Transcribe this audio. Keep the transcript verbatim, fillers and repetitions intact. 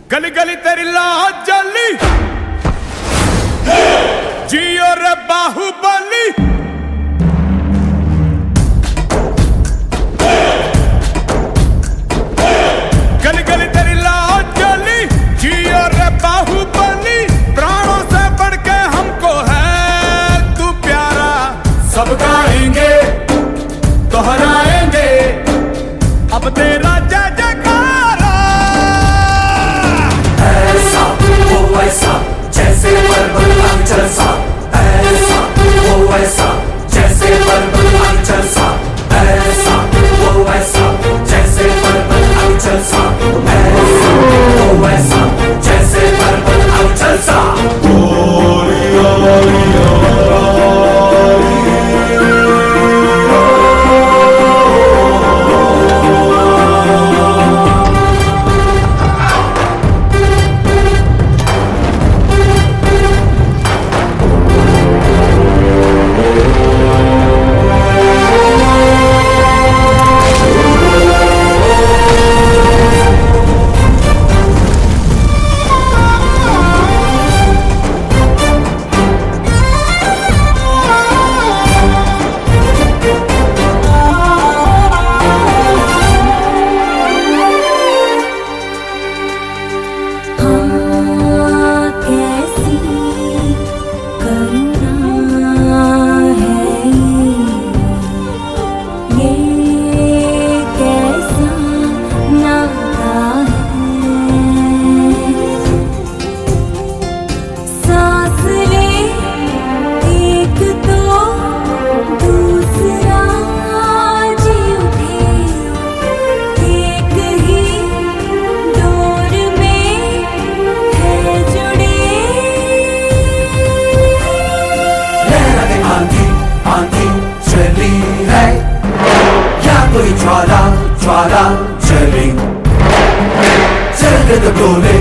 गली गली तेरी लाज जली जियो रे बाहुबली। गली गली तेरी लाज जली जियो रे बाहुबली। प्राणों से बढ़ के हमको है तू प्यारा। सब गाएंगे दोहराएंगे अब तेरा जय जयकारा। ऐसा वो वैसा जैसे पर्वत अंचल सा। ऐसा वो वैसा जैसे पर्वत अंचल सा। ऐसा वो वैसा जैसे पर्वत अंचल सा। ऐसा वो वैसा जैसे पर्वत अंचल सा। ज्वाला ज्वाला जले जल तो डोले